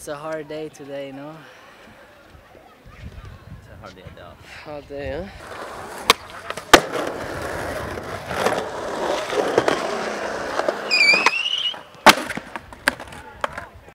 It's a hard day today, no? It's a hard day at the office. Hard day, huh?